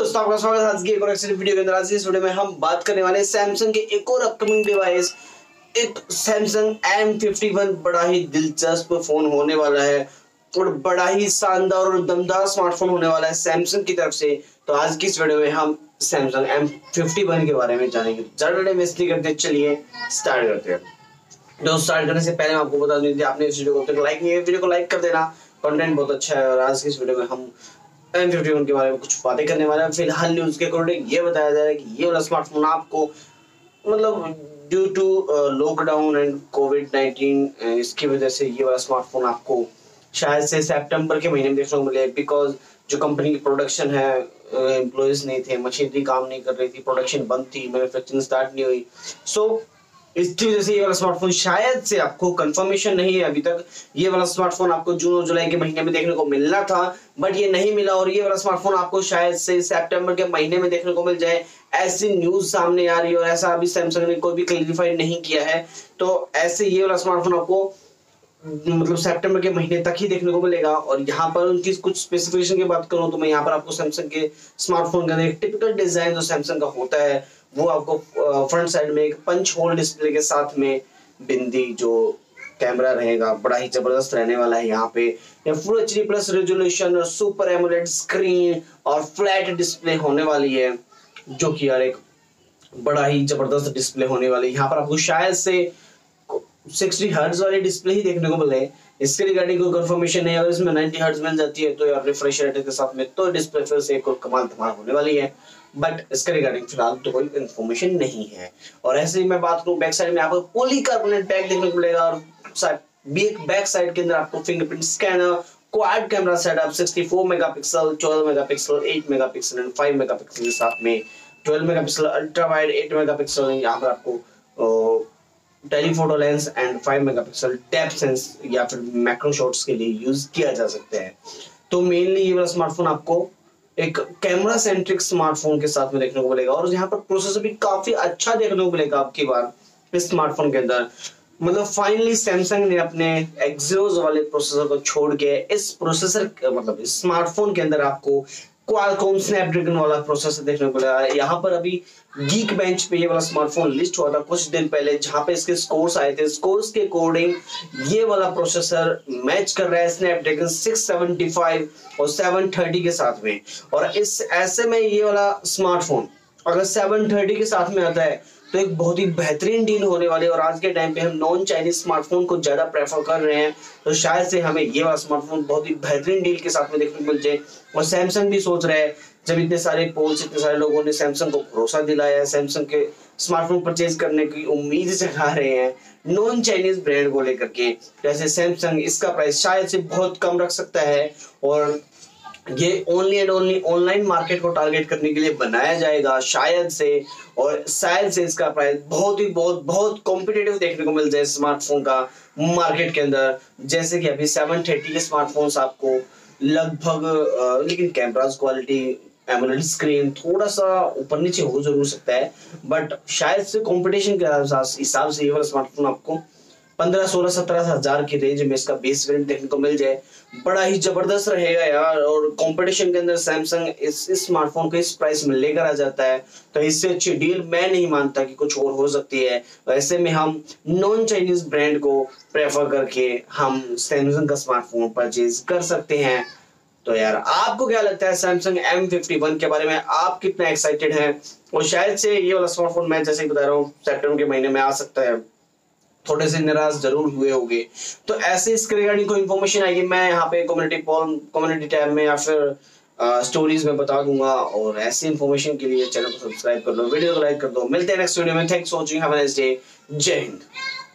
दोस्तों, आपका स्वागत है आज की एक और एक्सक्लूसिव वीडियो के अंदर। आज की इस वीडियो में हम बात करने वाले हैं सैमसंग के एक और अपकमिंग डिवाइस, एक सैमसंग M51। बड़ा ही दिलचस्प फोन होने वाला है और बड़ा ही शानदार और दमदार स्मार्टफोन होने वाला है सैमसंग की तरफ से। तो आज की इस वीडियो में हम सैमसंग M51 के बारे में जानेंगे। ज्यादा टाइम वेस्ट नहीं करते, चलिए स्टार्ट करते हैं। दोस्तों, स्टार्ट करने से पहले मैं आपको बता दूं, यदि आपने इस वीडियो को अब तक लाइक नहीं किया, वीडियो को लाइक कर देना। कंटेंट बहुत अच्छा है और आज की इस वीडियो में हम M51 के बारे में कुछ बातें करने वाले हैं। फिलहाल न्यूज के अकॉर्डिंग ये बताया जा रहा है कि ये वाला स्मार्टफोन आपको मतलब ड्यू टू लॉकडाउन एंड कोविड-19 इसकी वजह से ये वाला स्मार्टफोन आपको शायद से सितंबर के महीने में देखने को मिले, बिकॉज जो कंपनी की प्रोडक्शन है, एम्प्लॉयज नहीं थे, मशीनरी काम नहीं कर रही थी, प्रोडक्शन बंद थी, मैन्युफैक्चरिंग स्टार्ट नहीं हुई। सो इसकी वजह से ये वाला स्मार्टफोन शायद से आपको कंफर्मेशन नहीं है अभी तक, ये वाला स्मार्टफोन आपको जून और जुलाई के महीने में देखने को मिलना था बट ये नहीं मिला और ये वाला स्मार्टफोन आपको शायद से सितंबर के महीने में देखने को मिल जाए, ऐसी न्यूज सामने आ रही है और ऐसा अभी सैमसंग ने कोई भी क्लैरिफाई नहीं किया है। तो ऐसे ये वाला स्मार्टफोन आपको मतलब सितंबर के महीने तक ही देखने को मिलेगा। और यहाँ पर उनकी कुछ स्पेसिफिकेशन की बात करूं तो मैं यहाँ पर आपको सैमसंग के स्मार्टफोन का एक टिपिकल डिजाइन जो सैमसंग का होता है वो आपको फ्रंट साइड में एक पंच होल डिस्प्ले के साथ में बिंदी जो कैमरा रहेगा बड़ा ही जबरदस्त रहने वाला है। यहाँ पे फुल एचडी प्लस रेजोल्यूशन और सुपर एमोलेड स्क्रीन और फ्लैट डिस्प्ले होने वाली है, जो कि यार एक बड़ा ही जबरदस्त डिस्प्ले होने वाली है। यहाँ पर आपको शायद से 60 हर्ट्ज वाली डिस्प्ले ही देखने को मिले, इसके रिगार्डिंग कोई कंफर्मेशन नहीं है। अगर इसमें 90 हर्ट्ज मिल जाती है तो यार रिफ्रेश रेट के साथ में तो डिस्प्ले फिर से एक और कमाल धमाल होने वाली है, बट इसके रिगार्डिंग फिलहाल तो कोई इंफॉर्मेशन नहीं है। और ऐसे ही मैं बात करूं बैक साइड में आपको पॉलीकार्बोनेट बैक देखने को मिलेगा और बैक साइड के अंदर आपको fingerprint scanner, quad camera setup 64 megapixel, 12 megapixel, 8 megapixel and 5 megapixel के साथ में 12 मेगापिक्सल अल्ट्रा वाइड, 8 मेगापिक्सल यहाँ पर आपको telephoto lens and 5 megapixel depth sense या फिर मैक्रो शॉट्स के लिए यूज किया जा सकता है। तो मेनली ये वाला स्मार्टफोन आपको एक कैमरा सेंट्रिक स्मार्टफोन के साथ में देखने को मिलेगा और यहाँ पर प्रोसेसर भी काफी अच्छा देखने को मिलेगा आपकी बार इस स्मार्टफोन के अंदर। मतलब फाइनली सैमसंग ने अपने एक्सिनोस वाले प्रोसेसर को छोड़ के इस प्रोसेसर मतलब इस स्मार्टफोन के अंदर आपको क्वालकॉम स्नैपड्रैगन वाला प्रोसेसर देखने को मिला है। यहाँ पर अभी गीक बेंच पे ये वाला स्मार्टफोन लिस्ट हुआ था कुछ दिन पहले, जहां पे इसके स्कोर्स आए थे। स्कोर्स के अकॉर्डिंग ये वाला प्रोसेसर मैच कर रहा है स्नैपड्रैगन 675 और 730 के साथ में। और इस ऐसे में ये वाला स्मार्टफोन अगर 730 के साथ में आता है तो एक बहुत ही बेहतरीन डील होने वाली है। और आज के टाइम पे हम नॉन चाइनीज स्मार्टफोन को ज्यादा प्रेफर कर रहे हैं, तो शायद से हमें ये वाला स्मार्टफोन बहुत ही बेहतरीन डील के साथ में देखने को मिल जाए। और सैमसंग भी सोच रहा है, जब इतने सारे पोल्स, इतने सारे लोगों ने सैमसंग को भरोसा दिलाया है, सैमसंग के स्मार्टफोन परचेज करने की उम्मीद जगा रहे हैं नॉन चाइनीज ब्रांड को लेकर के, जैसे सैमसंग इसका प्राइस शायद से बहुत कम रख सकता है और ये only and only online market को टारगेट करने के लिए बनाया जाएगा शायद से। और शायद से इसका प्राइस बहुत कॉम्पिटिटिव देखने को मिल जाए स्मार्टफोन का मार्केट के अंदर, जैसे कि अभी 730 के स्मार्टफोन्स आपको लगभग लेकिन कैमरास क्वालिटी, एमोलेड स्क्रीन थोड़ा सा ऊपर नीचे हो जरूर सकता है, बट शायद से कंपटीशन के हिसाब से ये वाला स्मार्टफोन आपको 15, 16, 17 हजार की रेंज में इसका बेस वेरिएंट देखने को मिल जाए, बड़ा ही जबरदस्त रहेगा यार। और कंपटीशन के अंदर सैमसंग इस स्मार्टफोन को इस प्राइस में लेकर आ जाता है, तो इससे अच्छी डील मैं नहीं मानता कि कुछ और हो सकती है। ऐसे में हम नॉन चाइनीज ब्रांड को प्रेफर करके हम सैमसंग का स्मार्टफोन परचेज कर सकते हैं। तो यार आपको क्या लगता है सैमसंग M51 के बारे में, आप कितना एक्साइटेड हैं? और शायद से ये वाला स्मार्टफोन मैं जैसे ही बता रहा हूँ सितंबर के महीने में आ सकता है, थोड़े से निराश जरूर हुए होंगे। तो ऐसे इसके रिगार्डिंग कोई इन्फॉर्मेशन आएगी मैं यहाँ पे कम्युनिटी टैब में या फिर स्टोरीज में बता दूंगा। और ऐसी इन्फॉर्मेशन के लिए चैनल को सब्सक्राइब कर लो, वीडियो को लाइक कर दो। मिलते हैं नेक्स्ट वीडियो में। Thanks for watching, have a nice day. जय हिंद।